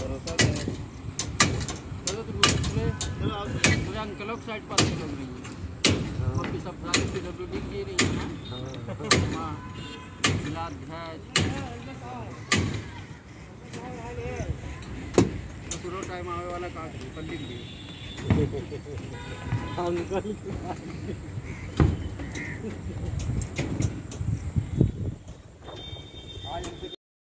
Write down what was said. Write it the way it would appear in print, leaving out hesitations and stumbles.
चलो पूरे अंकलों साइड पास लग रही है बाकी सब सारी PWD की रही है ना पूरा टाइम आने वाला काट दी पल्ली ली हम निकल